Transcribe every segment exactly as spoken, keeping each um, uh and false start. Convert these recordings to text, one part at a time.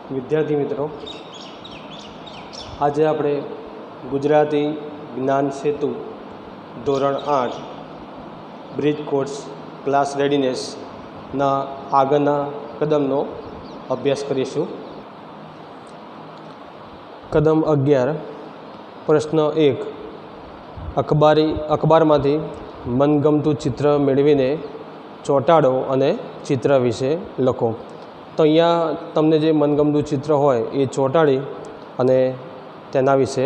વિદ્યાર્થી મિત્રો, આજે આપણે ગુજરાતી જ્ઞાન સેતુ ધોરણ આઠ બ્રિજ કોર્સ ક્લાસ રેડીનેસના આગળના કદમનો અભ્યાસ કરીશું. કદમ અગિયાર, પ્રશ્ન એક. અખબારી અખબારમાંથી મનગમતું ચિત્ર મેળવીને ચોંટાડો અને ચિત્ર વિશે લખો. તો અહીંયા તમને જે મનગમતું ચિત્ર હોય એ ચોંટાડી અને તેના વિશે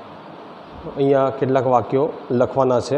અહીંયા કેટલાક વાક્યો લખવાના છે.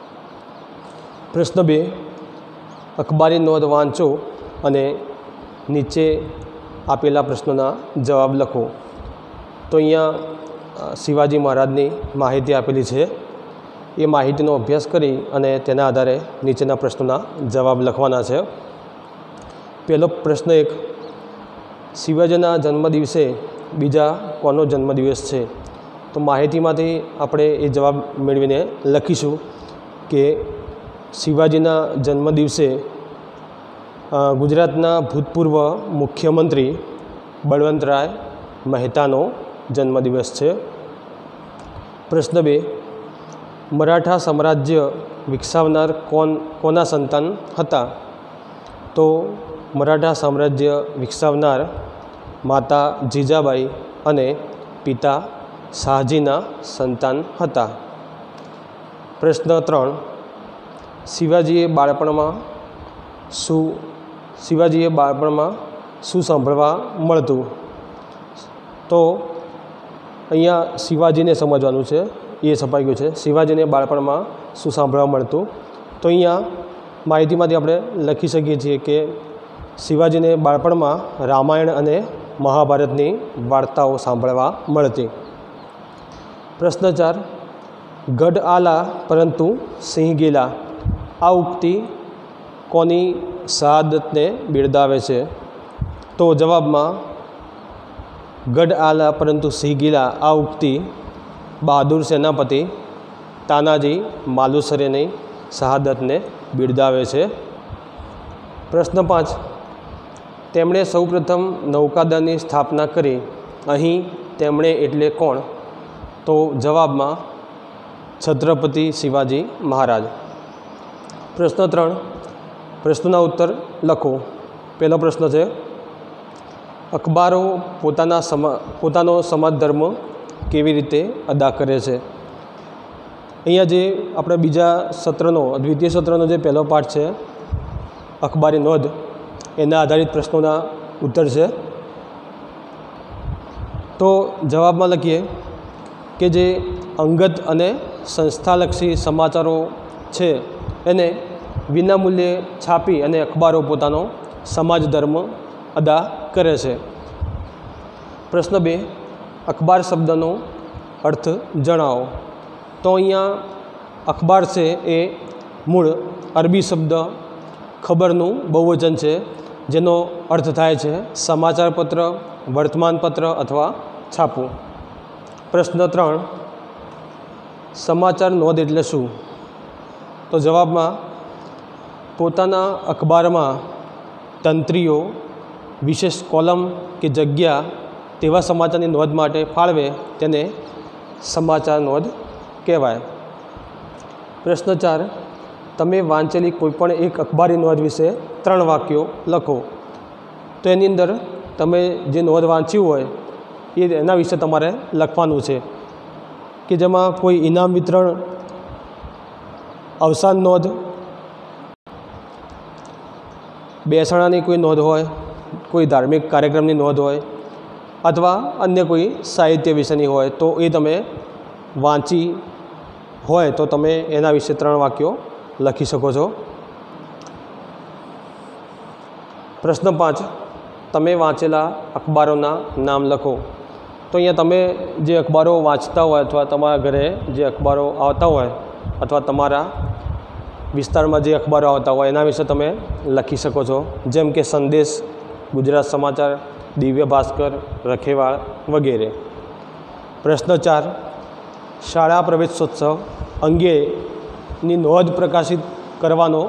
પ્રશ્ન બે. અખબારી નોંધ વાંચો અને નીચે આપેલા પ્રશ્નોના જવાબ લખો. તો અહીંયા શિવાજી મહારાજની માહિતી આપેલી છે. એ માહિતીનો અભ્યાસ કરી અને તેના આધારે નીચેના પ્રશ્નોના જવાબ લખવાના છે. પહેલો પ્રશ્ન એક. શિવાજીના જન્મદિવસે બીજા કોનો જન્મદિવસ છે? તો માહિતીમાંથી આપણે એ જવાબ મેળવીને લખીશું કે શિવાજીના જન્મદિવસે ગુજરાતના ભૂતપૂર્વ મુખ્યમંત્રી બળવંતરાય મહેતાનો જન્મદિવસ છે. પ્રશ્ન બે. મરાઠા સામ્રાજ્ય વિકસાવનાર કોણ કોના સંતાન હતા? તો મરાઠા સામ્રાજ્ય વિકસાવનાર માતા જીજાબાઈ અને પિતા શાહજીના સંતાન હતા. પ્રશ્ન ત્રણ. શિવાજીએ બાળપણમાં શું શિવાજીએ બાળપણમાં શું સાંભળવા મળતું? તો અહીંયા શિવાજીને સમજવાનું છે, એ સપાઈ ગયું છે. શિવાજીને બાળપણમાં શું સાંભળવા મળતું? તો અહીંયા માહિતીમાંથી આપણે લખી શકીએ છીએ કે શિવાજીને બાળપણમાં રામાયણ અને મહાભારતની વાર્તાઓ સાંભળવા મળતી. પ્રશ્ન ચાર. ગઢ આલા પરંતુ સિંહ ગેલા, આ ઉક્તિ કોની શહાદતને બિરદાવે છે? તો જવાબમાં ગઢ આલા પરંતુ સિંહ ગેલા આ ઉક્તિ બહાદુર સેનાપતિ તાનાજી માલુસરેની શહાદતને બિરદાવે છે. પ્રશ્ન પાંચ. તેમણે સૌપ્રથમ નૌકાદળની સ્થાપના કરી. અહીં તેમણે એટલે કોણ? તો જવાબમાં છત્રપતિ શિવાજી મહારાજ. પ્રશ્ન ત્રણ. પ્રશ્નના ઉત્તર લખો. પહેલો પ્રશ્ન છે, અખબારો પોતાના સમા પોતાનો સમાજ ધર્મ કેવી રીતે અદા કરે છે? અહીંયા જે આપણે બીજા સત્રનો દ્વિતીય સત્રનો જે પહેલો પાઠ છે અખબારી નોંધ, એના આધારિત પ્રશ્નોના ઉત્તર છે. તો જવાબમાં લખીએ કે જે અંગત અને સંસ્થાલક્ષી સમાચારો છે એને વિનામૂલ્યે છાપી અને અખબારો પોતાનો સમાજ ધર્મ અદા કરે છે. પ્રશ્ન બે. અખબાર શબ્દનો અર્થ જણાવો. તો અહીંયા અખબાર છે એ મૂળ અરબી શબ્દ ખબરનું બહુવચન છે, જેનો અર્થ થાય છે સમાચારપત્ર, વર્તમાનપત્ર અથવા છાપું. પ્રશ્ન ત્રણ. સમાચાર નોંધ એટલે શું? તો જવાબમાં પોતાના અખબારમાં તંત્રીઓ વિશેષ કોલમ કે જગ્યા તેવા સમાચારની નોંધ માટે ફાળવે તેને સમાચાર નોંધ કહેવાય. પ્રશ્ન ચાર. તમે વાંચેલી કોઈપણ એક અખબારી નોંધ વિશે ત્રણ વાક્યો લખો. તો એની અંદર તમે જે નોંધ વાંચ્યું હોય એ એના વિશે તમારે લખવાનું છે કે જેમાં કોઈ ઇનામ વિતરણ, અવસાન નોંધ, બેસણાની કોઈ નોંધ હોય, કોઈ ધાર્મિક કાર્યક્રમની નોંધ હોય અથવા અન્ય કોઈ સાહિત્ય વિશેની હોય તો એ તમે વાંચી હોય તો તમે એના વિશે ત્રણ વાક્યો લખી શકો છો. પ્રશ્ન પાંચ. તમે વાંચેલા અખબારોના નામ લખો. તો અહીંયા તમે જે અખબારો વાંચતા હોય અથવા તમારા ઘરે જે અખબારો આવતા હોય અથવા તમારા વિસ્તારમાં જે અખબારો આવતા હોય એના વિશે તમે લખી શકો છો, જેમ કે સંદેશ, ગુજરાત સમાચાર, દિવ્ય ભાસ્કર, રખેવાળ વગેરે. પ્રશ્ન ચાર. શાળા પ્રવેશોત્સવ અંગેની નોંધ પ્રકાશિત કરવાનો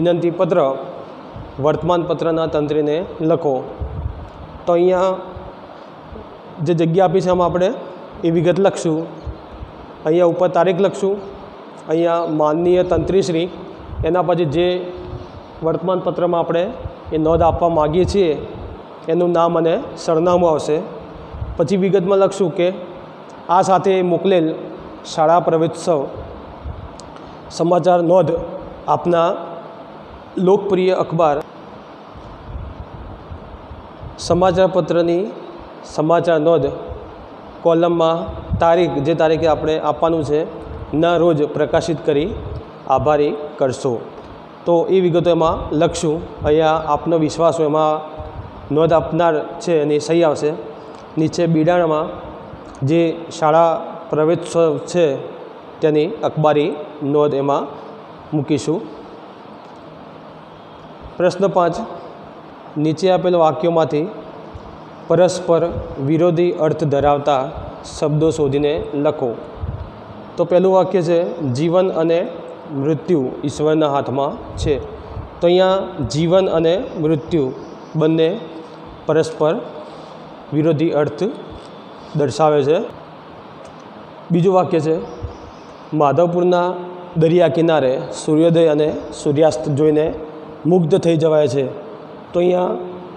વિનંતીપત્ર વર્તમાનપત્રના તંત્રીને લખો. તો અહીંયા જે જગ્યા આપી છે આમાં આપણે એ વિગત લખશું. અહીંયા ઉપર તારીખ લખશું. અહીંયા માનનીય તંત્રીશ્રી, એના પછી જે વર્તમાનપત્રમાં આપણે એ નોંધ આપવા માગીએ છીએ એનું નામ અને સરનામું આવશે. પછી વિગતમાં લખશું કે આ સાથે મોકલેલ શાળા પ્રવેશોત્સવ સમાચાર નોંધ આપના લોકપ્રિય અખબાર સમાચારપત્રની સમાચાર નોંધ કોલમમાં તારીખ, જે તારીખે આપણે આપવાનું છે ના રોજ પ્રકાશિત કરી આભારી કરશો. તો એ વિગતો એમાં લખશું. અહીંયા આપનો વિશ્વાસ હોય એમાં નોંધ આપનાર છે એની સહી આવશે. નીચે બિડાણામાં જે શાળા પ્રવેશોત્સવ છે તેની અખબારી નોંધ એમાં મૂકીશું. પ્રશ્ન પાંચ, નીચે આપેલ વાક્યોમાંથી પરસ્પર વિરોધી અર્થ ધરાવતા શબ્દો શોધીને લખો. તો પહેલું વાક્ય છે જીવન અને મૃત્યુ ઈશ્વરના હાથમાં છે. તો અહીંયા જીવન અને મૃત્યુ બંને પરસ્પર વિરોધી અર્થ દર્શાવે છે. બીજું વાક્ય છે માધવપુરના દરિયા કિનારે સૂર્યોદય અને સૂર્યાસ્ત જોઈને મુગ્ધ થઈ જવાય છે. તો અહીંયા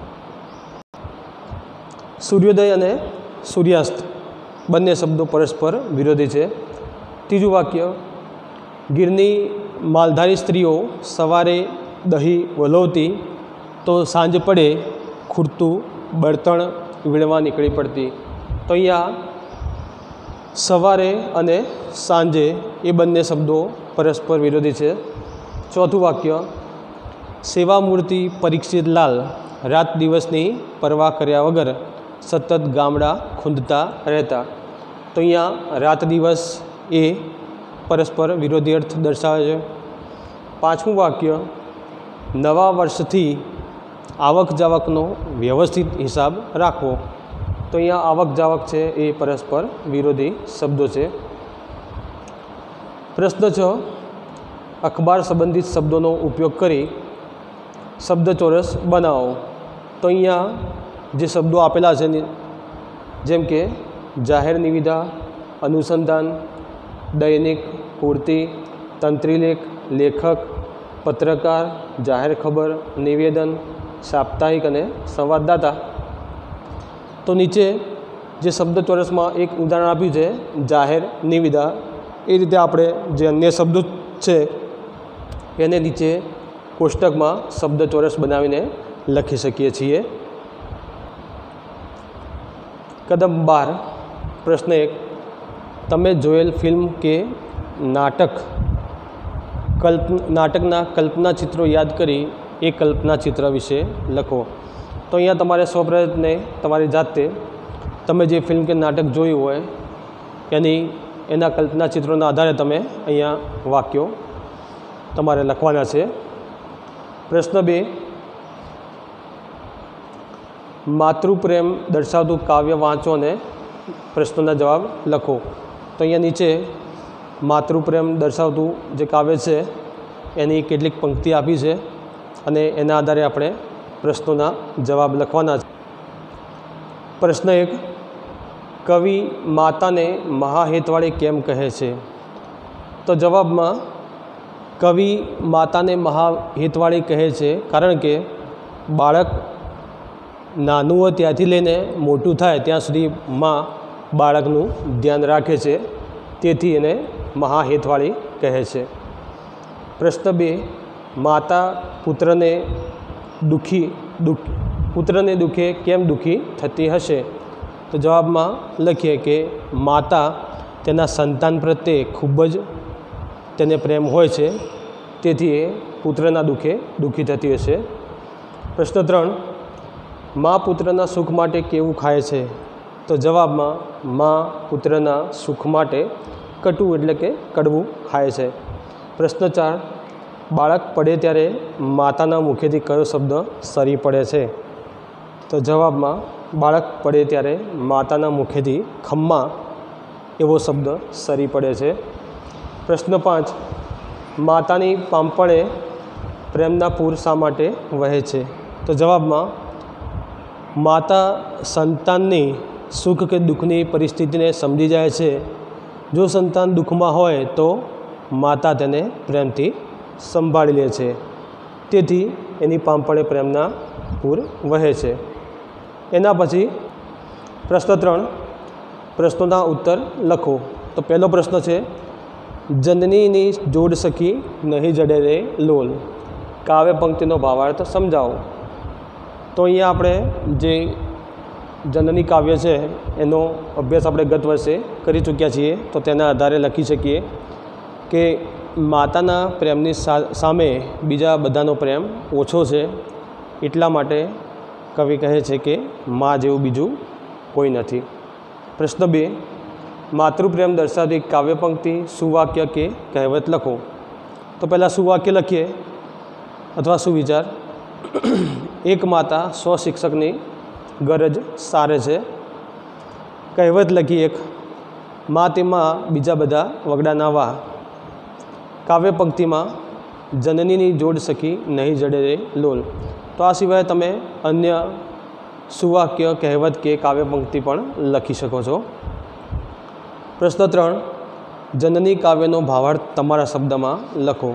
સૂર્યોદય અને સૂર્યાસ્ત બંને શબ્દો પરસ્પર વિરોધી છે. ત્રીજું વાક્ય ગીરની માલધારી સ્ત્રીઓ સવારે દહીં વલોવતી તો સાંજ પડે ખૂટતું બળતણ વીણવા નીકળી પડતી. તો અહીંયા સવારે અને સાંજે એ બંને શબ્દો પરસ્પર વિરોધી છે. ચોથું વાક્ય સેવામૂર્તિ પરીક્ષિત લાલ રાત દિવસની પરવા કર્યા વગર સતત ગામડા ખૂંદતા રહેતા. તો અહીંયા રાત દિવસ એ પરસ્પર વિરોધી અર્થ દર્શાવે છે. પાંચમું વાક્ય નવા વર્ષથી આવક જાવકનો વ્યવસ્થિત હિસાબ રાખવો. તો અહીંયા આવક જાવક છે એ પરસ્પર વિરોધી શબ્દો છે. પ્રશ્ન છ, અખબાર સંબંધિત શબ્દોનો ઉપયોગ કરી શબ્દ ચોરસ બનાવો. તો અહીંયા જે શબ્દો આપેલા છે જેમ કે જાહેર નિવિદા, અનુસંધાન, દૈનિક, પૂર્તિ, તંત્રીલેખ, લેખક, પત્રકાર, જાહેર ખબર, નિવેદન, સાપ્તાહિક અને સંવાદદાતા. તો નીચે જે શબ્દ ચોરસમાં એક ઉદાહરણ આપ્યું છે જાહેર નિવિદા, એ રીતે આપણે જે અન્ય શબ્દો છે એને નીચે કોષ્ટકમાં શબ્દ ચોરસ બનાવીને લખી શકીએ છીએ. કદમ બાર, પ્રશ્ન એક, તમે જોયેલ ફિલ્મ કે નાટક કલ્પ નાટકના કલ્પના ચિત્રો યાદ કરી એ કલ્પના ચિત્ર વિશે લખો. તો અહીંયા તમારે સ્વપ્રયત્ને તમારી જાતે તમે જે ફિલ્મ કે નાટક જોયું હોય એની એના કલ્પના ચિત્રોના આધારે તમે અહીંયા વાક્યો તમારે લખવાના છે. પ્રશ્ન બે, માતૃપ્રેમ દર્શાવતું કાવ્ય વાંચો અને પ્રશ્નોના જવાબ લખો. તો અહીંયા નીચે માતૃપ્રેમ દર્શાવતું જે કાવ્ય છે એની કેટલીક પંક્તિ આપી છે અને એના આધારે આપણે પ્રશ્નોના જવાબ લખવાના છે. પ્રશ્ન એક, કવિ માતાને મહાહેતવાળી કેમ કહે છે? તો જવાબમાં કવિ માતાને મહાહેતવાળી કહે છે કારણ કે બાળક નાનું હોય ત્યાંથી લઈને મોટું થાય ત્યાં સુધી માં બાળકનું ધ્યાન રાખે છે, તેથી એને મહાહેતવાળી કહે છે. પ્રશ્ન બે, માતા પુત્રને દુઃખી દુઃખ પુત્રને દુઃખે કેમ દુઃખી થતી હશે? તો જવાબમાં લખીએ કે માતા તેના સંતાન પ્રત્યે ખૂબ જ તેને પ્રેમ હોય છે, તેથી એ પુત્રના દુઃખે દુઃખી થતી હશે. પ્રશ્ન ત્રણ, મા પુત્રના સુખ માટે કેવું ખાય છે? તો જવાબમાં મા પુત્રના સુખ માટે કટું એટલે કે કડવું ખાય છે. પ્રશ્ન ચાર, બાળક પડે ત્યારે માતાના મુખેથી કયો શબ્દ સરી પડે છે? તો જવાબમાં બાળક પડે ત્યારે માતાના મુખેથી ખમ્મા એવો શબ્દ સરી પડે છે. પ્રશ્ન પાંચ, માતાની પાંપણે પ્રેમના પૂર શા માટે વહે છે? તો જવાબમાં માતા સંતાનની સુખ કે દુઃખની પરિસ્થિતિને સમજી જાય છે. જો સંતાન દુઃખમાં હોય તો માતા તેને પ્રેમથી સંભાળી લે છે. તેથી એની પાંપણે પ્રેમના પૂર વહે છે. એના પછી પ્રશ્ન ત્રણ, પ્રશ્નોના ઉત્તર લખો. તો પહેલો પ્રશ્ન છે, જનનીની જોડ સખી નહીં જડે રે લોલ. કાવ્ય પંક્તિનો ભાવાર્થ સમજાવો. તો અહીંયા આપણે જે જનની કાવ્ય છે એનો અભ્યાસ આપણે ગત વર્ષે કરી ચૂક્યા છીએ. તો તેના આધારે લખી શકીએ કે માતાના પ્રેમની સામે બીજા બધાનો પ્રેમ ઓછો છે. એટલા માટે કવિ કહે છે કે મા જેવું બીજું કોઈ નથી. પ્રશ્ન બે, માતૃપ્રેમ દર્શાવતી કાવ્ય પંક્તિ, સુવાક્ય કે કહેવત લખો. તો પહેલાં સુવાક્ય લખીએ અથવા સુવિચાર. એક માતા સો શિક્ષકની ગરજ સારે છે. કહેવત લખી એક, મા તેમાં બીજા બધા વગડાના વાહ. કાવ્ય પંક્તિમાં જનનીની જોડ સખી નહીં જડે રે લોલ. તો આ સિવાય તમે અન્ય સુવાક્ય, કહેવત કે કાવ્ય પંક્તિ પણ લખી શકો છો. પ્રશ્ન ત્રણ, જનની કાવ્યનો ભાવાર્થ તમારા શબ્દમાં લખો.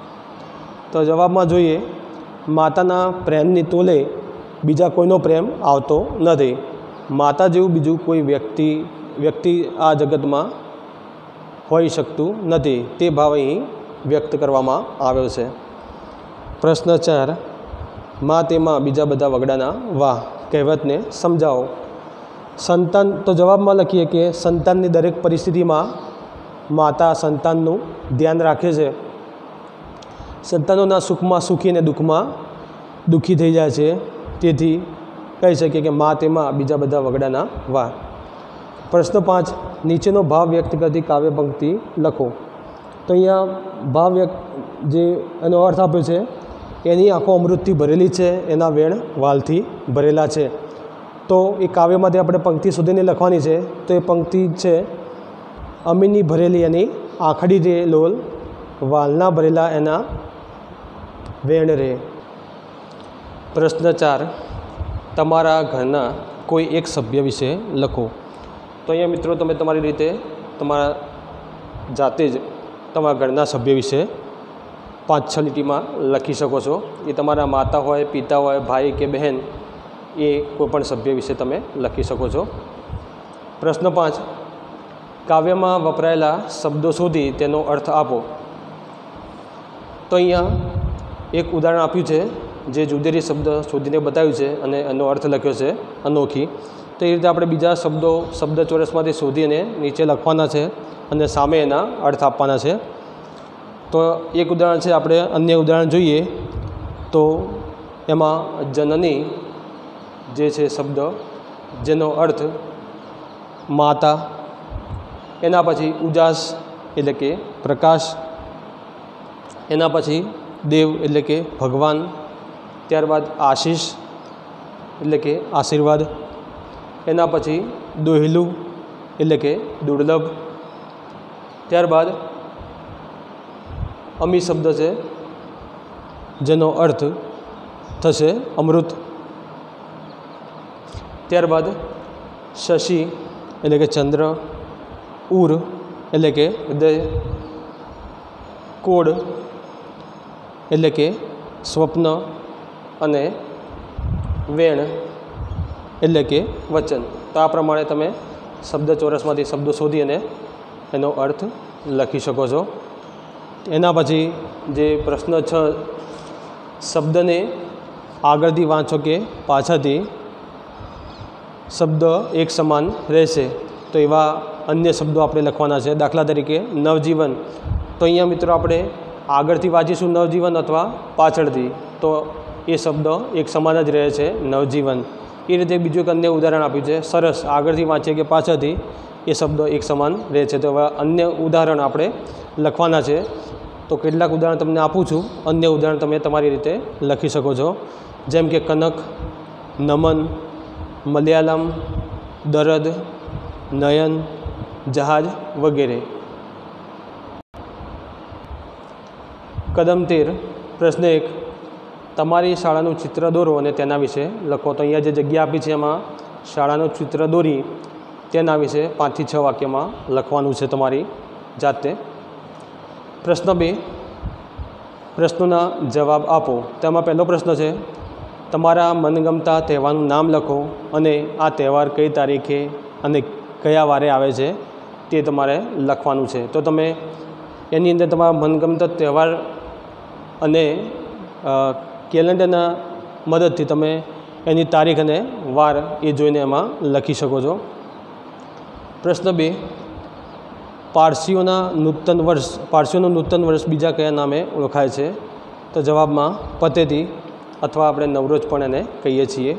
તો જવાબમાં જોઈએ, માતાના પ્રેમની તોલે બીજા કોઈનો પ્રેમ આવતો નથી. માતા જેવું બીજું કોઈ વ્યક્તિ વ્યક્તિ આ જગતમાં હોઈ શકતું નથી. તે ભાવ અહીં વ્યક્ત કરવામાં આવ્યો છે. પ્રશ્ન ચાર, મા તેમાં બીજા બધા વગડાના વાહ. કહેવતને સમજાવો. સંતાન, તો જવાબમાં લખીએ કે સંતાનની દરેક પરિસ્થિતિમાં માતા સંતાનનું ધ્યાન રાખે છે. સંતાનોના સુખમાં સુખી અને દુઃખમાં દુઃખી થઈ જાય છે. તેથી કહી શકીએ કે મા તેમાં બીજા બધા વગડાના વાહ. પ્રશ્ન પાંચ, નીચેનો ભાવ વ્યક્ત કરતી કાવ્ય પંક્તિ લખો. તો અહીંયા ભાવ વ્યક્ત જે એનો અર્થ આપ્યો છે, એની આંખો અમૃતથી ભરેલી છે, એના વેણ વાલથી ભરેલા છે. તો એ કાવ્યમાંથી આપણે પંક્તિ શોધીને લખવાની છે. તો એ પંક્તિ છે, અમીની ભરેલી એની આંખડી રે લોલ, વાલના ભરેલા એના વેણ રે. પ્રશ્ન ચાર, તમારા ઘરના કોઈ એક સભ્ય વિશે લખો. તો અહીંયા મિત્રો તમે તમારી રીતે તમારા જાતે જ તમારા ઘરના સભ્ય વિશે પાંચ છ લીટીમાં લખી શકો છો. એ તમારા માતા હોય, પિતા હોય, ભાઈ કે બહેન, એ કોઈપણ સભ્ય વિશે તમે લખી શકો છો. પ્રશ્ન પાંચ, કાવ્યમાં વપરાયેલા શબ્દો શોધી તેનો અર્થ આપો. તો અહીંયા એક ઉદાહરણ આપ્યું છે, જે જુદેરી શબ્દ શોધીને બતાવ્યું છે અને એનો અર્થ લખ્યો છે અનોખી. તો એ રીતે આપણે બીજા શબ્દો શબ્દ ચોરસમાંથી શોધીને નીચે લખવાના છે અને સામે એના અર્થ આપવાના છે. તો એક ઉદાહરણ છે, આપણે અન્ય ઉદાહરણ જોઈએ તો એમાં જનની જે છે શબ્દ, જેનો અર્થ માતા, એના પછી ઉજાસ એટલે કે પ્રકાશ, એના પછી દેવ એટલે કે ભગવાન, ત્યારબાદ આશીષ એટલે કે આશીર્વાદ, એના પછી દોહિલું એટલે કે દુર્લભ, ત્યારબાદ અમી શબ્દ છે, જેનો અર્થ થશે અમૃત, ત્યારબાદ શશી એટલે કે ચંદ્ર, ઉર એટલે કે હૃદય, કોડ એટલે કે સ્વપ્ન અને વેણ એટલે કે વચન. તો આ પ્રમાણે તમે શબ્દ ચોરસમાંથી શબ્દો શોધી અને એનો અર્થ લખી શકો છો. એના પછી જે પ્રશ્ન છ, શબ્દને આગળથી વાંચો કે પાછળથી શબ્દ એક સમાન રહેશે. તો એવા અન્ય શબ્દો આપણે લખવાના છે. દાખલા તરીકે નવજીવન. તો અહીંયા મિત્રો આપણે આગળથી વાંચીશું નવજીવન અથવા પાછળથી, તો એ શબ્દ એક સમાન જ રહે છે, નવજીવન. એ રીતે બીજું એક અન્ય ઉદાહરણ આપ્યું છે, સરસ. આગળથી વાંચીએ કે પાછળથી એ શબ્દ એક સમાન રહે છે. તો હવે અન્ય ઉદાહરણ આપણે લખવાના છે. તો કેટલાક ઉદાહરણ તમને આપું છું, અન્ય ઉદાહરણ તમે તમારી રીતે લખી શકો છો. જેમ કે કનક, નમન, મલયાલમ, દરદ, નયન, જહાજ વગેરે. કદમ તેર, પ્રશ્ન એક, તમારી શાળાનું ચિત્ર દોરો અને તેના વિશે લખો. તો અહીંયા જે જગ્યા આપી છે એમાં શાળાનું ચિત્ર દોરી તેના વિશે પાંચથી છ વાક્યમાં લખવાનું છે તમારી જાતે. પ્રશ્ન બે, પ્રશ્નોના જવાબ આપો. તેમાં પહેલો પ્રશ્ન છે, તમારા મનગમતા તહેવારનું નામ લખો અને આ તહેવાર કઈ તારીખે અને કયા વારે આવે છે તે તમારે લખવાનું છે. તો તમે એની અંદર તમારા મનગમતા તહેવાર અને કેલેન્ડરના મદદથી તમે એની તારીખ અને વાર એ જોઈને એમાં લખી શકો છો. પ્રશ્ન બે, પારસીઓના નૂતન વર્ષ પારસીઓનું નૂતન વર્ષ બીજા કયા નામે ઓળખાય છે? તો જવાબમાં પતેતી અથવા આપણે નવરોજ પણ એને કહીએ છીએ.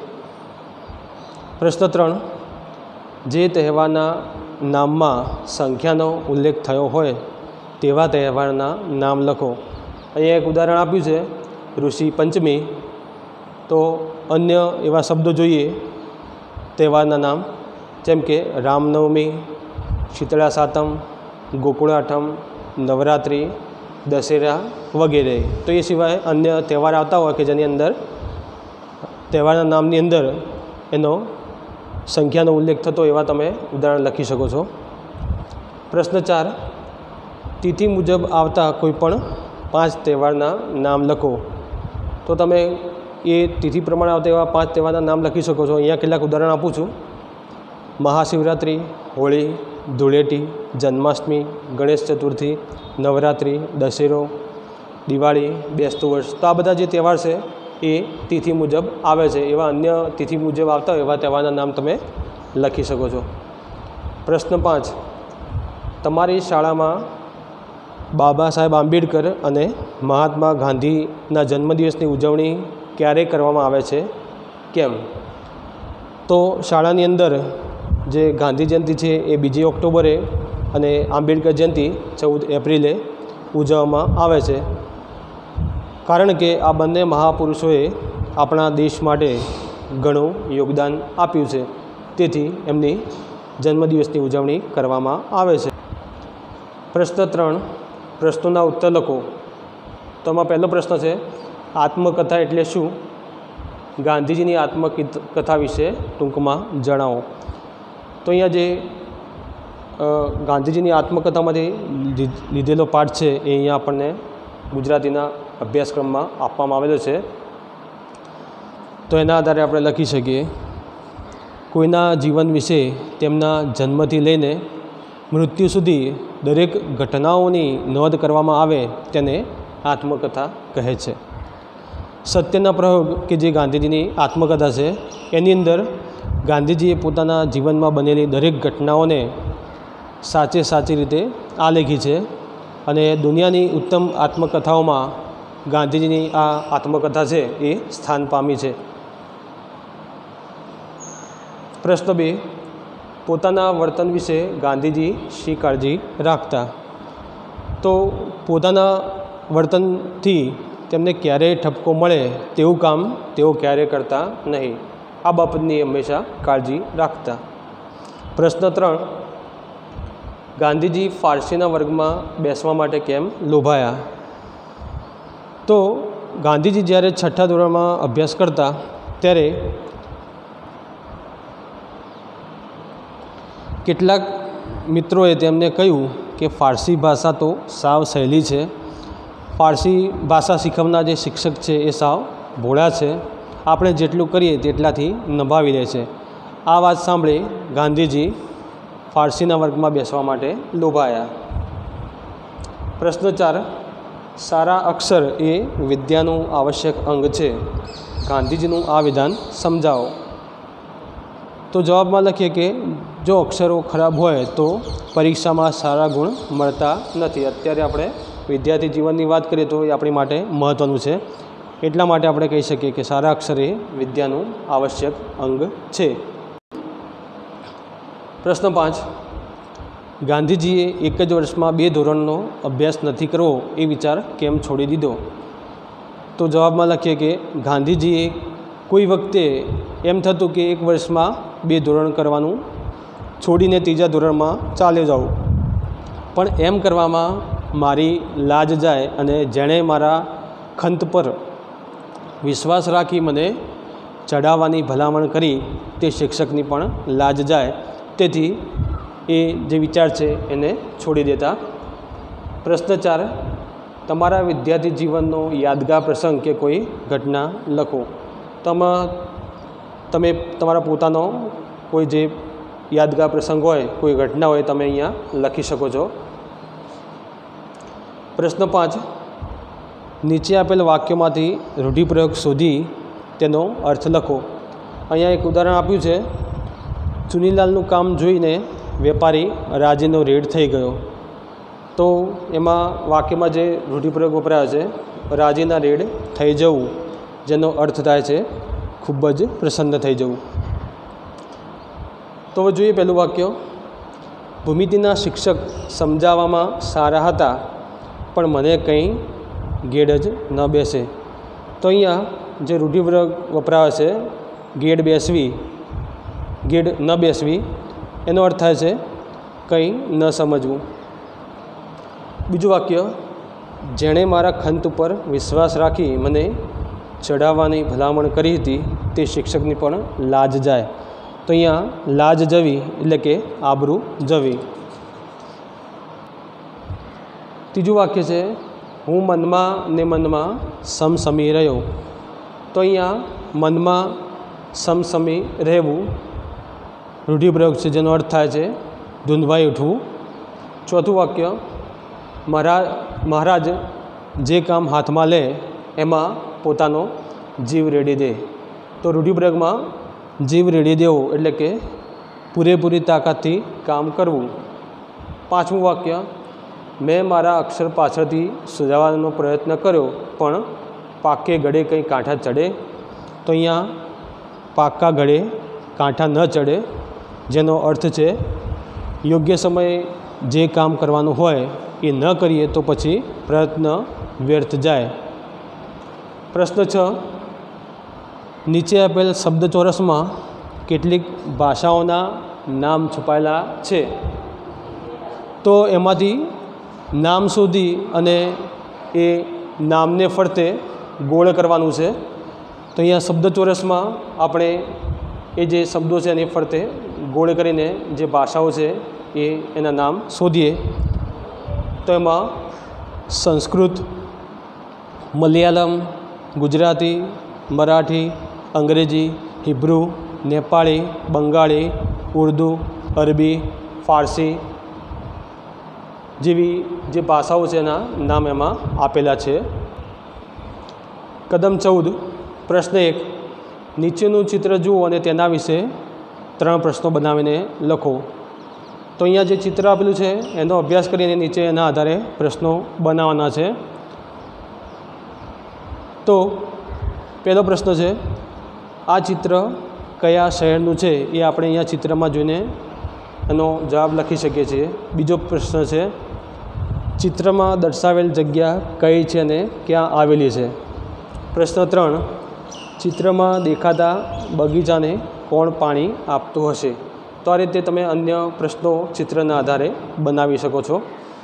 પ્રશ્ન ત્રણ, જે તહેવારના નામમાં સંખ્યાનો ઉલ્લેખ થયો હોય તેવા તહેવારના નામ લખો. અહીંયા એક ઉદાહરણ આપ્યું છે ઋષિ પંચમી. તો અન્ય એવા શબ્દો જોઈએ તહેવારના નામ, જેમ કે રામનવમી, શીતળા સાતમ, ગોકુળ આઠમ, નવરાત્રિ, દશેરા વગેરે. તો એ સિવાય અન્ય તહેવાર આવતા હોય કે જેની અંદર તહેવારના નામની અંદર એનો સંખ્યાનો ઉલ્લેખ થતો એવા તમે ઉદાહરણ લખી શકો છો. પ્રશ્ન ચાર, તિથિ મુજબ આવતા કોઈપણ પાંચ તહેવારના નામ લખો. તો તમે એ તિથિ પ્રમાણે આવતા એવા પાંચ તહેવારના નામ લખી શકો છો. અહીંયા કેટલાક ઉદાહરણ આપું છું. મહાશિવરાત્રિ, હોળી, ધૂળેટી, જન્માષ્ટમી, ગણેશ ચતુર્થી, નવરાત્રિ, દશેરો, દિવાળી, બેસતું વર્ષ. તો આ બધા જે તહેવાર છે એ તિથિ મુજબ આવે છે. એવા અન્ય તિથિ મુજબ આવતા હોય એવા તહેવારના નામ તમે લખી શકો છો. પ્રશ્ન પાંચ, તમારી શાળામાં બાબા સાહેબ આંબેડકર અને મહાત્મા ગાંધીના જન્મદિવસની ઉજવણી ક્યારે કરવામાં આવે છે? કેમ? તો શાળાની અંદર જે ગાંધી જયંતિ છે એ બીજી ઓક્ટોબરે અને આંબેડકર જયંતિ ચૌદ એપ્રિલે ઉજવવામાં આવે છે. કારણ કે આ બંને મહાપુરુષોએ આપણા દેશ માટે ઘણું યોગદાન આપ્યું છે, તેથી એમની જન્મદિવસની ઉજવણી કરવામાં આવે છે. પ્રશ્ન ત્રણ, પ્રશ્નોના ઉત્તર લખો. તો આમાં પહેલો પ્રશ્ન છે, આત્મકથા એટલે શું? ગાંધીજીની આત્મકથા વિશે ટૂંકમાં જણાવો. તો અહીંયા જે ગાંધીજીની આત્મકથામાંથી લીધેલો પાઠ છે એ અહીંયા આપણને ગુજરાતીના અભ્યાસક્રમમાં આપવામાં આવેલો છે. તો એના આધારે આપણે લખી શકીએ, કોઈના જીવન વિશે તેમના જન્મથી લઈને મૃત્યુ સુધી દરેક ઘટનાઓની નોંધ કરવામાં આવે તેને આત્મકથા કહે છે. સત્યના પ્રયોગ કે જે ગાંધીજીની આત્મકથા છે એની અંદર ગાંધીજીએ પોતાના જીવનમાં બનેલી દરેક ઘટનાઓને સાચે સાચી રીતે આલેખી છે અને દુનિયાની ઉત્તમ આત્મકથાઓમાં ગાંધીજીની આ આત્મકથા છે એ સ્થાન પામી છે. પ્રશ્ન બે, પોતાના વર્તન વિશે ગાંધીજી શી કાળજી રાખતા? તો પોતાના વર્તનથી તેમને ક્યારેય ઠપકો મળે તેવું કામ તેઓ ક્યારેય કરતા નહીં. આ બાબતની હંમેશા કાળજી રાખતા. પ્રશ્ન ત્રણ, ગાંધીજી ફારસીના વર્ગમાં બેસવા માટે કેમ લોભાયા? તો ગાંધીજી જ્યારે છઠ્ઠા ધોરણમાં અભ્યાસ કરતા ત્યારે કેટલાક મિત્રોએ તેમને કહ્યું કે ફારસી ભાષા તો સાવ સહેલી છે, ફારસી ભાષા શીખવનાર જે શિક્ષક છે એ સાવ ભોળા છે, આપણે જેટલું કરીએ તેટલાથી નભાવી લે છે. આ વાત સાંભળી ગાંધીજી ફારસીના વર્ગમાં બેસવા માટે લોભાયા. પ્રશ્ન ચાર, સારા અક્ષર એ વિદ્યાનું આવશ્યક અંગ છે, ગાંધીજીનું આ વિધાન સમજાવો. તો જવાબમાં લખીએ કે જો અક્ષરો ખરાબ હોય તો પરીક્ષામાં સારા ગુણ મળતા નથી. અત્યારે આપણે વિદ્યાર્થી જીવનની વાત કરીએ તો એ આપણી માટે મહત્ત્વનું છે. એટલા માટે આપણે કહી શકીએ કે સારા અક્ષર એ વિદ્યાનું આવશ્યક અંગ છે. પ્રશ્ન પાંચ, ગાંધીજીએ એક જ વર્ષમાં બે ધોરણનો અભ્યાસ નથી કરવો એ વિચાર કેમ છોડી દીધો? તો જવાબમાં લખીએ કે ગાંધીજીએ કોઈ વખતે એમ થતું કે એક વર્ષમાં બે ધોરણ કરવાનું છોડીને ત્રીજા ધોરણમાં ચાલે જાઉં, પણ એમ કરવામાં મારી લાજ જાય અને જેણે મારા ખંત પર વિશ્વાસ રાખી મને ચડાવવાની ભલામણ કરી તે શિક્ષકની પણ લાજ જાય, તેથી એ જે વિચાર છે એને છોડી દેતા. પ્રશ્ન ચાર, તમારા વિદ્યાર્થી જીવનનો યાદગાર પ્રસંગ કે કોઈ ઘટના લખો. તમે તમે તમારા પોતાનો કોઈ જે યાદગાર પ્રસંગ હોય, કોઈ ઘટના હોય, તમે અહીંયા લખી શકો છો. પ્રશ્ન પાંચ, નીચે આપેલ વાક્યોમાંથી રૂઢિપ્રયોગ શોધી તેનો અર્થ લખો. અહીંયા એક ઉદાહરણ આપ્યું છે. ચુનીલાલનું કામ જોઈને વેપારી રાજીનો રેડ થઈ ગયો. તો એમાં વાક્યમાં જે રૂઢિપ્રયોગ વપરાયો છે, રાજીના રેડ થઈ જવું, જેનો અર્થ થાય છે ખૂબ જ પ્રસન્ન થઈ જવું. તો જોઈએ પહેલું વાક્ય. ભૂમિતિના શિક્ષક સમજાવવામાં સારા હતા, પણ મને કંઈ ગેડ જ ન બેસે. તો અહીંયા જે રૂઢિપ્રયોગ વપરાયો છે, ગેડ બેસવી, ગેડ ન બેસવી, એનો અર્થ થાય છે કંઈ ન સમજવું. બીજું વાક્ય, જેણે મારા ખંત ઉપર વિશ્વાસ રાખી મને ચડાવવાની ભલામણ કરી હતી તે શિક્ષકની પણ લાજ જાય. તો અહીંયા લાજ જવી એટલે કે આબરૂ જવી. ત્રીજું વાક્ય છે, હું મનમાં ને મનમાં સમસમી રહ્યો. તો અહીંયા મનમાં સમસમી રહેવું રૂઢિપ્રયોગ છે, જેનો અર્થ થાય છે ધૂંધવાઈ ઉઠવું. ચોથું વાક્ય, મહારાજ મહારાજ જે કામ હાથમાં લે એમાં પોતાનો જીવ રેડી દે. તો રૂઢિપ્રયોગમાં જીવ રેડી દેવો એટલે કે પૂરેપૂરી તાકાતથી કામ કરવું. પાંચમું વાક્ય, મેં મારા અક્ષર પાછળથી સુધારવાનો પ્રયત્ન કર્યો, પણ પાકે ગળે કંઈ કાંઠા ચડે. તો અહીંયા પાકા ગળે કાંઠા ન ચડે, જેનો અર્થ છે યોગ્ય સમયે જે કામ કરવાનું હોય એ ન કરીએ તો પછી પ્રયત્ન વ્યર્થ જાય. પ્રશ્ન છ, નીચે આપેલ શબ્દચોરસમાં કેટલીક ભાષાઓના નામ છુપાયેલા છે. તો એમાંથી નામ શોધી અને એ નામને ફરતે ગોળ કરવાનું છે. તો અહીંયા શબ્દચોરસમાં આપણે એ જે શબ્દો છે એની ફરતે ગોળ કરીને જે ભાષાઓ છે એ એના નામ શોધીએ. તો એમાં સંસ્કૃત, મલયાલમ, ગુજરાતી, મરાઠી, અંગ્રેજી, હિબ્રુ, નેપાળી, બંગાળી, ઉર્દૂ, અરબી, ફારસી જેવી જે ભાષાઓ છે એના નામ એમાં આપેલા છે. કદમ ચૌદ, પ્રશ્ન એક, નીચેનું ચિત્ર જુઓ અને તેના વિશે ત્રણ પ્રશ્નો બનાવીને લખો. તો અહીંયા જે ચિત્ર આપેલું છે એનો અભ્યાસ કરીને નીચે એના આધારે પ્રશ્નો બનાવવાના છે. તો પહેલો પ્રશ્ન છે, આ ચિત્ર કયા શહેરનું છે એ આપણે અહીંયા ચિત્રમાં જોઈને એનો જવાબ લખી શકીએ છીએ. બીજો પ્રશ્ન છે, ચિત્રમાં દર્શાવેલ જગ્યા કઈ છે અને ક્યાં આવેલી છે. પ્રશ્ન ત્રણ, ચિત્રમાં દેખાતા બગીચાને કોણ પાણી આપતું હશે. તો આ રીતે તમે અન્ય પ્રશ્નો ચિત્રના આધારે બનાવી શકો છો.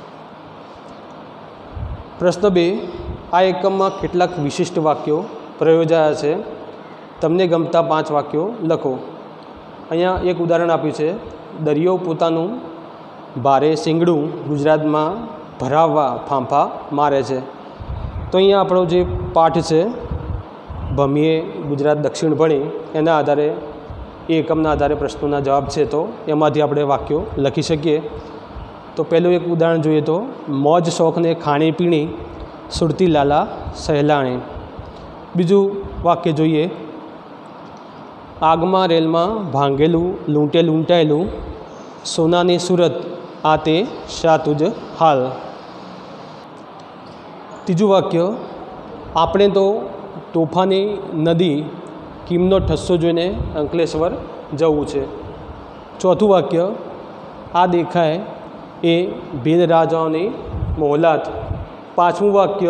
પ્રશ્ન બે, આ એકમમાં કેટલાક વિશિષ્ટ વાક્યો પ્રયોજાયા છે. તમને ગમતા પાંચ વાક્યો લખો. અહીંયા એક ઉદાહરણ આપ્યું છે, દરિયો પોતાનું ભારે શીંગડું ગુજરાતમાં ભરાવવા ફાંફા મારે છે. તો અહીંયા આપણો જે પાઠ છે, ભમીએ ગુજરાત દક્ષિણ ભણી, એના આધારે એ એકમના આધારે પ્રશ્નોના જવાબ છે. તો એમાંથી આપણે વાક્યો લખી શકીએ. તો પહેલું એક ઉદાહરણ જોઈએ તો, મોજ શોખને ખાણીપીણી સુરતી લાલા સહેલાણી. બીજું વાક્ય જોઈએ, આગમાં રેલમાં ભાંગેલું લૂંટે લૂંટાયેલું સોનાની સુરત આ તે શા તુજ હાલ. ત્રીજું વાક્ય, આપણે તો તોફાની નદી કિમનો ઠસ્સો જોઈને અંકલેશ્વર જવું છે. ચોથું વાક્ય, આ દેખાય એ ભીલ રાજાઓની મોહલાત. પાંચમું વાક્ય,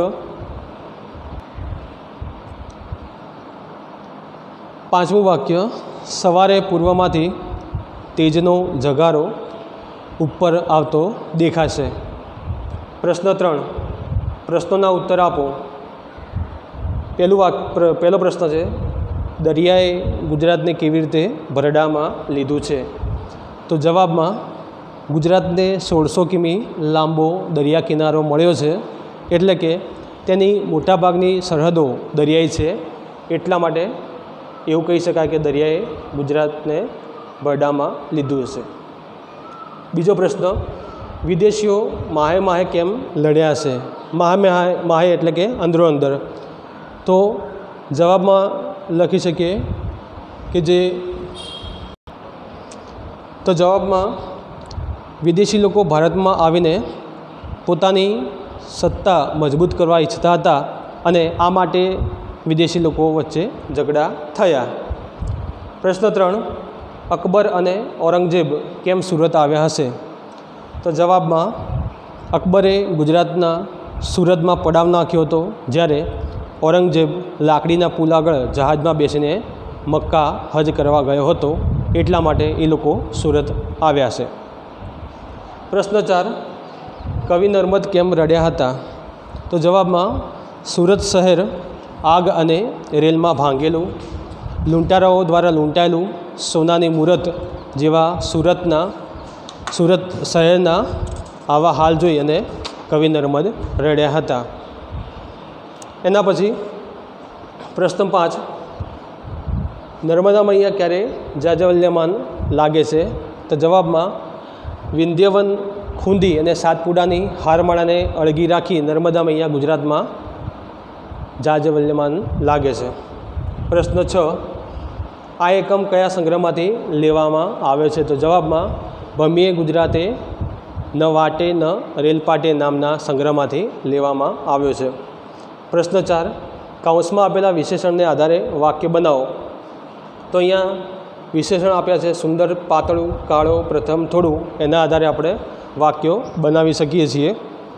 પાંચમું વાક્ય, સવારે પૂર્વમાંથી તેજનો જગારો ઉપર આવતો દેખાશે. પ્રશ્ન ત્રણ, પ્રશ્નોના ઉત્તર આપો. પહેલું વાક પહેલો પ્રશ્ન છે, દરિયાએ ગુજરાતને કેવી રીતે ભરડામાં લીધું છે? તો જવાબમાં ગુજરાતને સોળસો કિમી લાંબો દરિયા કિનારો મળ્યો છે, એટલે કે તેની મોટાભાગની સરહદો દરિયાઈ છે, એટલા માટે એવું કહી શકાય કે દરિયાએ ગુજરાતને ભરડામાં લીધું હશે. બીજો પ્રશ્ન, વિદેશીઓ માહે માહે કેમ લડ્યા હશે? માહે માહે માહે એટલે કે અંદરો અંદર. તો જવાબમાં લખી શકીએ કે જે તો જવાબમાં વિદેશી લોકો ભારતમાં આવીને પોતાની સત્તા મજબૂત કરવા ઈચ્છતા હતા અને આ માટે વિદેશી લોકો વચ્ચે ઝઘડા થયા. પ્રશ્ન ત્રણ, અકબર અને ઔરંગઝેબ કેમ સુરત આવ્યા હશે? તો જવાબમાં અકબરે ગુજરાતના સુરતમાં પડાવ નાખ્યો હતો, જ્યારે ઔરંગઝેબ લાકડીના પુલ આગળ જહાજમાં બેસીને મક્કા હજ કરવા ગયો હતો, એટલા માટે એ લોકો સુરત આવ્યા છે. પ્રશ્ન ચાર, કવિ નર્મદ કેમ રડ્યા હતા? તો જવાબમાં સુરત શહેર આગ અને રેલમાં ભાંગેલું, લૂંટારાઓ દ્વારા લૂંટાયેલું સોનાની મૂરત જેવા સુરતના સુરત શહેરના આવા હાલ જોઈ અને કવિ નર્મદ રડ્યા હતા. એના પછી પ્રશ્ન પાંચ, નર્મદા મૈયા ક્યારે જાજવલ્યમાન લાગે છે? તો જવાબમાં વિંધ્યવન ખૂંદી અને સાતપુડાની હારમાળાને અળગી રાખી નર્મદા મૈયા ગુજરાતમાં જાજવલ્યમાન લાગે છે. પ્રશ્ન છ, આ એકમ કયા સંગ્રહમાંથી લેવામાં આવે છે? તો જવાબમાં ભમીએ ગુજરાતે ન વાટે ન રેલપાટે નામના સંગ્રહમાંથી લેવામાં આવ્યો છે. પ્રશ્ન ચાર, કૌંસમાં આપેલા વિશેષણને આધારે વાક્ય બનાવો. તો અહીંયા વિશેષણ આપ્યા છે સુંદર, પાતળું, કાળો, પ્રથમ, થોડું. એના આધારે આપણે વાક્યો બનાવી શકીએ છીએ.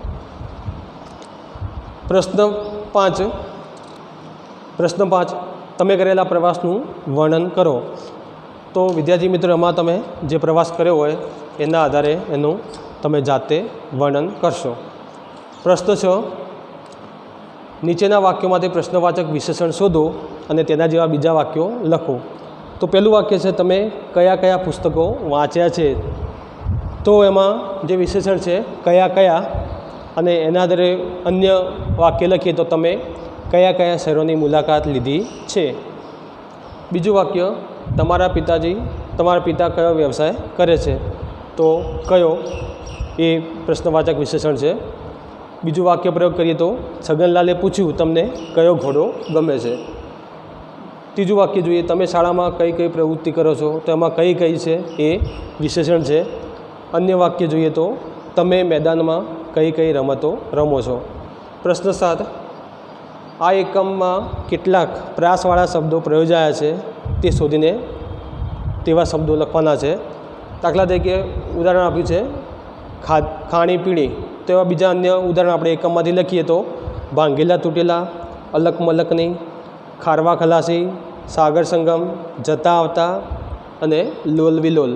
પ્રશ્ન પાંચ પ્રશ્ન પાંચ તમે કરેલા પ્રવાસનું વર્ણન કરો. તો વિદ્યાર્થી મિત્રો, એમાં તમે જે પ્રવાસ કર્યો હોય એના આધારે એનું તમે જાતે વર્ણન કરશો. પ્રશ્ન છ, નીચેના વાક્યોમાંથી પ્રશ્નવાચક વિશેષણ શોધો અને તેના જેવા બીજા વાક્યો લખો. તો પહેલું વાક્ય છે, તમે કયા કયા પુસ્તકો વાંચ્યા છે? તો એમાં જે વિશેષણ છે કયા કયા, અને એના આધારે અન્ય વાક્ય લખીએ તો તમે કયા કયા શહેરોની મુલાકાત લીધી છે. બીજું વાક્ય, તમારા પિતાજી તમારા પિતા કયો વ્યવસાય કરે છે? તો કયો એ પ્રશ્નવાચક વિશેષણ છે. બીજું વાક્ય પ્રયોગ કરીએ તો છગનલાલે પૂછ્યું, તમને કયો ઘોડો ગમે છે? ત્રીજું વાક્ય જોઈએ, તમે શાળામાં કઈ કઈ પ્રવૃત્તિ કરો છો? તો એમાં કઈ કઈ છે એ વિશેષણ છે. અન્ય વાક્ય જોઈએ તો તમે મેદાનમાં કઈ કઈ રમતો રમો છો? પ્રશ્ન સાત, આ એકમમાં કેટલાક પ્રાસવાળા શબ્દો પ્રયોજાયા છે તે શોધીને તેવા શબ્દો લખવાના છે. દાખલા તરીકે ઉદાહરણ આપ્યું છે ખા ખાણી પીણી, તો એવા બીજા અન્ય ઉદાહરણ આપણે એકમમાંથી લખીએ તો ભાંગેલા તૂટેલા, અલક મલકની, ખારવા ખલાસી, સાગર સંગમ, જતા આવતા અને લોલ વિલોલ.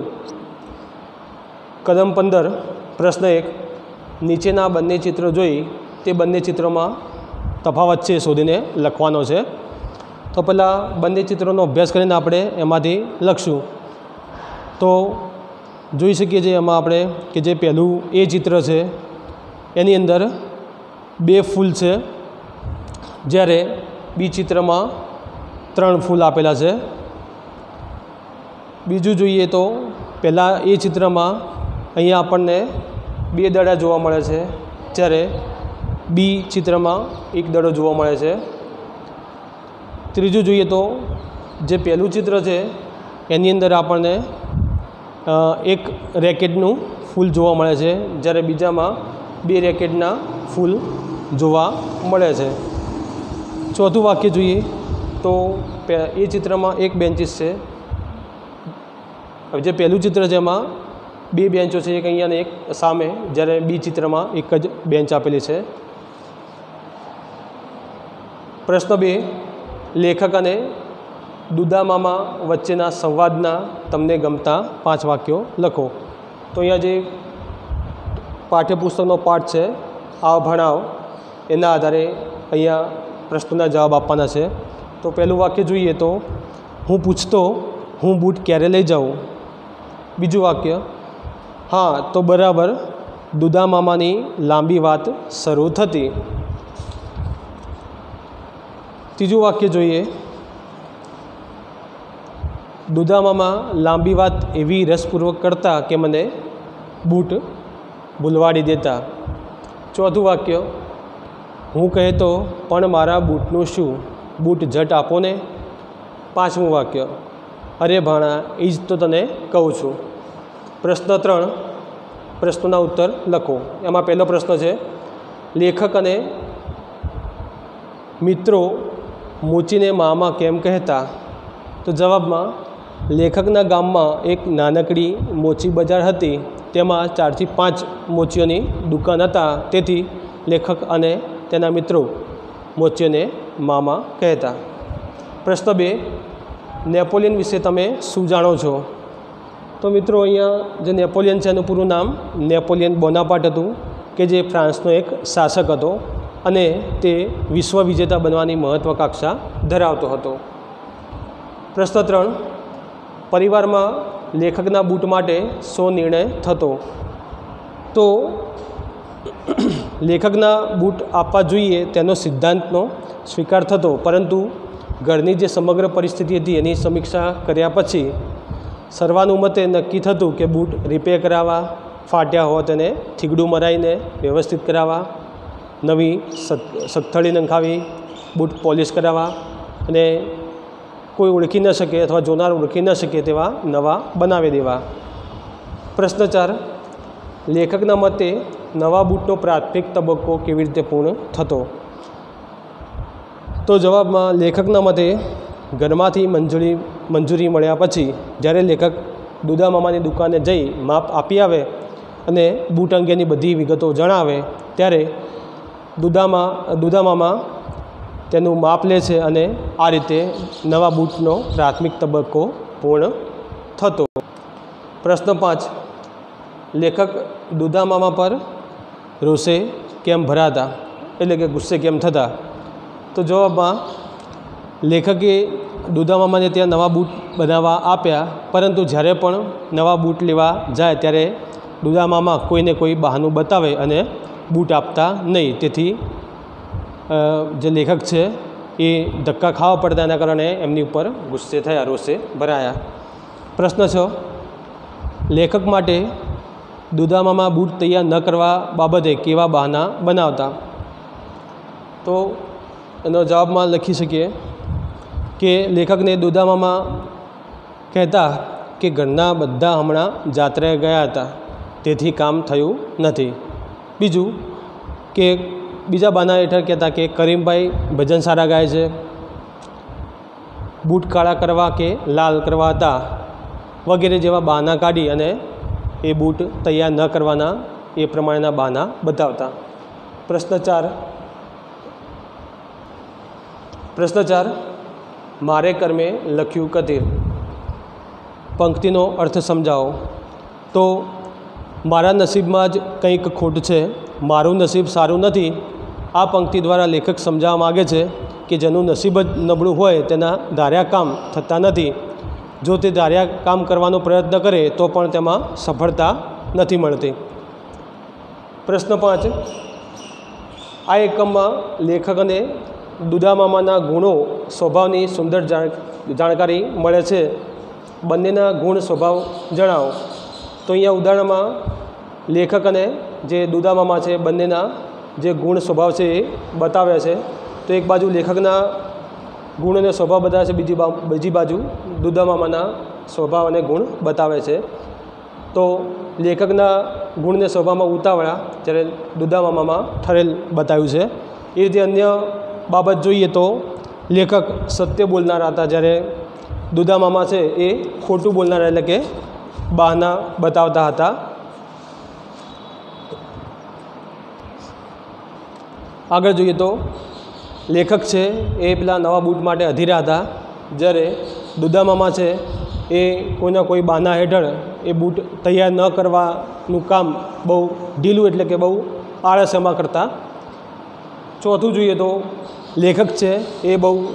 કદમ પંદર પ્રશ્ન એક, નીચેના બંને ચિત્રો જોઈ તે બંને ચિત્રોમાં તફાવત છે શોધીને લખવાનો છે. તો પહેલાં બંને ચિત્રોનો અભ્યાસ કરીને આપણે એમાંથી લખશું. તો જોઈ શકીએ છીએ એમાં આપણે કે જે પહેલું એ ચિત્ર છે એની અંદર બે ફૂલ છે, જ્યારે બી ચિત્રમાં ત્રણ ફૂલ આપેલા છે. બીજું જોઈએ તો પહેલાં એ ચિત્રમાં અહીંયા આપણને બે દડા જોવા મળે છે, જ્યારે બી ચિત્રમાં એક દડો જોવા મળે છે. ત્રીજું જોઈએ તો જે પહેલું ચિત્ર છે એની અંદર આપણને એક રેકેટનું ફૂલ જોવા મળે છે, જ્યારે બીજામાં બે રેકેટના ફૂલ જોવા મળે છે. ચોથું વાક્ય જોઈએ તો એ ચિત્રમાં એક બેન્ચીસ છે. જે પહેલું ચિત્ર છે એમાં બે બેન્ચો છે, એક અહીંયા અને એક સામે, જ્યારે બી ચિત્રમાં એક જ બેન્ચ આપેલી છે. પ્રશ્ન બે, લેખક અને દુદામામા વચ્ચેના સંવાદના તમને ગમતા પાંચ વાક્યો લખો. તો અહીંયા જે પાઠ્યપુસ્તકનો પાઠ છે આવ ભણાવ, એના આધારે અહીંયા પ્રશ્નના જવાબ આપવાના છે. तो पहलू वाक्य જોઈએ तो हूँ पूछतो हूँ बूट क्यारे लई जाऊँ। बीजू वाक्य हाँ तो बराबर दुधा मामानी लांबी वात शरू थती। तीजू वाक्य જોઈએ दुधा मामा लांबी वात एवी रसपूर्वक करता कि मने बूट भूलवाड़ी देता। चौथुं वाक्य हूँ कहे तो पण मारा बूटनुं शुं बूट झट आपो ने। पांचमું वाक्य अरे भाणा ए ज तो तने कहूँ छूँ। प्रश्न त्रण प्रश्नों उत्तर लखो। एमां पहलो प्रश्न है लेखक अने मित्रों मूचीने मामा केम कहता। तो जवाब में लेखकना गाम में एक नानकड़ी मोची बजार हती तेमां चार थी पांच मोचीओनी दुकान हता तेथी लेखक अने तेना मित्रों मोचीओने मामा कहता। प्रश्न बे नेपोलियन विषे तमे शुं जाणो छो। तो मित्रों अहींया जे नेपोलियन छे एनुं पूरुं नाम नेपोलियन बोनापार्ट हतुं के जे फ्रांसनो एक शासक हतो अने ते विश्व विजेता बनवानी महत्वाकांक्षा धरावतो हतो। प्रश्न त्रण परिवार में लेखकना बूट माटे शो निर्णय थतो। तो लेखकना बूट आपवा जोईए तेनो सिद्धांतनो स्वीकार थतो परंतु घरनी जे समग्र परिस्थिति हती एनी समीक्षा कर्या पछी सर्वानुमते नक्की थतुं के बूट रिपेर करावा, फाट्या हो तेने ठीकड़ुं मराईने व्यवस्थित करावा, नवी सख्थड़ी नंखावी, बूट पॉलिश करावा अने कोई ओळखी न शके अथवा जोनार ओळखी न शके तेवा नवा बनावी देवा। प्रश्न चार लेखकना मते नवा बूटनो प्राथमिक तबक्को केवी रीते पूर्ण थतो। तो जवाब में लेखकना मते घरमांथी मंजूरी मंजूरी मळ्या पछी ज्यारे लेखक दुधा मामानी दुकाने जई माप आपी आवे अने बूट अंगेनी बधी विगतो जणावे त्यारे दुधामा दुधा मामा तेनुं माप ले छे अने आ रीते नवा बूटनो प्राथमिक तबक्को पूर्ण थतो। प्रश्न पांच लेखक दुधा मामा पर रोषे केम भराता एटले के गुस्से केम थता। तो जवाब में लेखके दुधा मामाने त्यां नवा बूट बनावा आप्या परंतु ज्यारे पण नवा बूट लेवा जाए त्यारे दुधा मामा कोई ने कोई बहाનું बतावे अने बूट आपता नहीं। तेथी जे लेखक है ये धक्का खावा पड़ता एना कारणे एमनी उपर गुस्से थया रोषे भराया। प्रश्न छ लेखक माटे दुधा मामा बूट तैयार न करवा बाबते केवा बहाना बनावता। तो एनो जवाब में लखी सकीए कि लेखक ने दुधा मामा कहता कि घरना बधा हमणां जात्रे गया था तेथी काम थयुं नथी। बीजू के बीजा बाना हेठळ कहता कि करीमभाई भजन सारा गाय छे, बूट काळा करवा के लाल करवा हता वगैरह जेवा बहाना काढी अने ए बूट तैयार न करवाना ए प्रमाणेना बहाना बतावता। प्रश्न चार प्रश्न चार मारे कर्मे लख्यू कतीर पंक्तिनो अर्थ समझाओ। तो मारा नसीब में ज कंईक खोट छे, मारू नसीब सारू नथी। आ पंक्ति द्वारा लेखक समझावा मागे छे कि जेनुं नसीब ज नबळुं होय तेना धार्या काम थता नथी। जो ते धार्या काम करवानो प्रयत्न करे तो पण तेमां सफलता नथी मळती। प्रश्न पांच आ एकममां लेखकने दुधा मामाना गुणों स्वभावनी सुंदर जाणकारी मळे छे। बंनेना गुण स्वभाव जणावो। तो अहींया उदाहरणमां लेखक अने जे दुधा मामा छे बंनेना जे गुण स्वभाव छे ए बतावे छे। तो एक बाजू लेखकना गुण अने स्वभाव बतावे छे, बीजी बीजी बाजू दुधा मामाना स्वभाव अने गुण बतावे छे। तो लेखकना गुण ने स्वभाव में उतावळा ज्यारे दुधा मामामां ठरेल बताव्युं छे। ए रीते अन्य बाबत जोईए तो लेखक सत्य बोलनारा हता ज्यारे दुधा मामा छे ए खोटुं बोलनारा एटले के बहाना बतावता हता। आगळ जोईए तो लेखक है ए पेला नवा बूट माटे अधीरा था ज्यारे दुधा मामा है ए कोईना कोई बहाना हेठळ ए बूट तैयार न करवानुं काम बहु ढीलुं एटले के बहु आळस एमां करता। चौथुं जोईए तो लेखक है ए बहु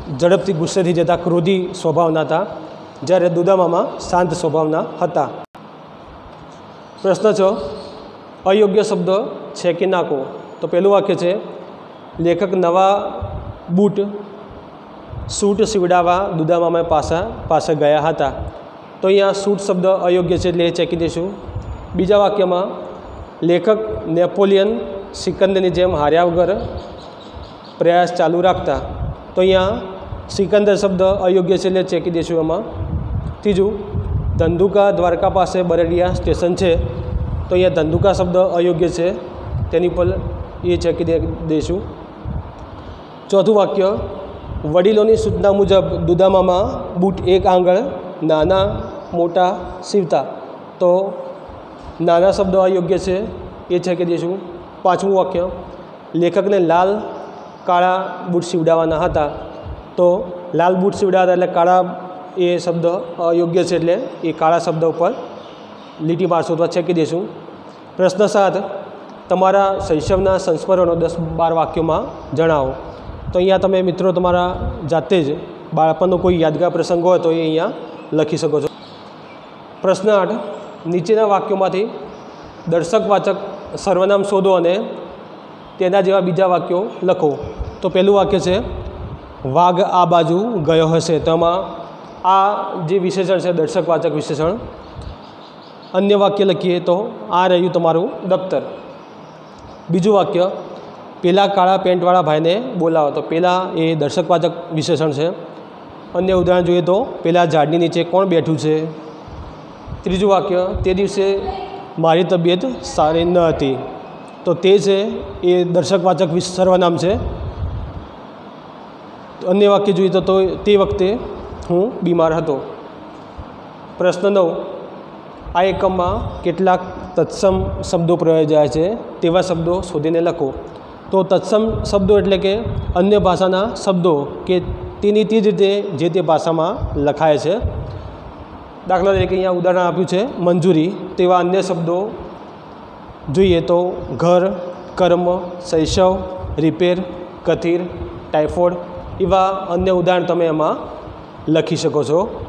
ઝડપથી ગુસ્સે થઈ જતા, ક્રોધી સ્વભાવના હતા, જ્યારે દુદામામા શાંત સ્વભાવના હતા. પ્રશ્ન છ, અયોગ્ય શબ્દ છે કે નાખો. તો પહેલું વાક્ય છે, લેખક નવા બૂટ સૂટ સીવડાવવા દુદામામા પાસા પાસે ગયા હતા. તો અહીંયા સૂટ શબ્દ અયોગ્ય છે, એટલે એ ચેકી દઈશું. બીજા વાક્યમાં લેખક નેપોલિયન સિકંદરની જેમ હાર્યા વગર પ્રયાસ ચાલુ રાખતા. તો અહીંયા સિકંદર શબ્દ અયોગ્ય છે, એટલે ચેકી દઈશું એમાં. ત્રીજું, ધંધુકા દ્વારકા પાસે બરડિયા સ્ટેશન છે. તો અહીંયા ધંધુકા શબ્દ અયોગ્ય છે, તેની પર એ ચેકી દઈશું. ચોથું વાક્ય, વડીલોની સૂચના મુજબ દુદામામા બૂટ એક આંગળ નાના મોટા સીવતા. તો નાના શબ્દ અયોગ્ય છે, એ ચેકી દઈશું. પાંચમું વાક્ય, લેખકને લાલ કાળા બૂટ સીવડાવવાના હતા. તો લાલ બૂટ સીવડાવતા એટલે કાળા એ શબ્દ અયોગ્ય છે, એટલે એ કાળા શબ્દ ઉપર લીટી મારશું અથવા ચેકી દઈશું. પ્રશ્ન સાત, તમારા શૈશવના સંસ્મરણો દસ બાર વાક્યોમાં જણાવો. તો અહીંયા તમે મિત્રો તમારા જાતે જ બાળપણનો કોઈ યાદગાર પ્રસંગ હોય તો એ અહીંયા લખી શકો છો. પ્રશ્ન આઠ, નીચેના વાક્યોમાંથી દર્શકવાચક સર્વનામ શોધો અને તેના જેવા બીજા વાક્યો લખો. તો પહેલું વાક્ય છે, વાઘ આ બાજુ ગયો હશે. તો એમાં આ જે વિશેષણ છે દર્શકવાચક વિશેષણ. અન્ય વાક્ય લખીએ તો આ રહ્યું તમારું દફતર. બીજું વાક્ય, પેલા કાળા પેન્ટવાળા ભાઈને બોલાવો. તો પેલા એ દર્શકવાચક વિશેષણ છે. અન્ય ઉદાહરણ જોઈએ તો પેલા ઝાડની નીચે કોણ બેઠું છે. ત્રીજું વાક્ય, તે દિવસે મારી તબિયત સારી ન હતી. તો તે છે એ દર્શકવાચક સર્વનામ છે. અન્ય વાક્ય જોઈએ તો તે વખતે હું બીમાર હતો. પ્રશ્ન નવ, આ એકમમાં કેટલાક તત્સમ શબ્દો પ્રયોજાય છે તેવા શબ્દો શોધીને લખો. તો તત્સમ શબ્દો એટલે કે અન્ય ભાષાના શબ્દો કે તેની તે જ રીતે જે તે ભાષામાં લખાય છે. દાખલા તરીકે અહીંયા ઉદાહરણ આપ્યું છે મંજૂરી. તેવા અન્ય શબ્દો જોઈએ તો ઘર, કર્મ, શૈશવ, રિપેર, કથિર, ટાઇફોઇડ એવા અન્ય ઉદાહરણ તમે એમાં લખી શકો છો.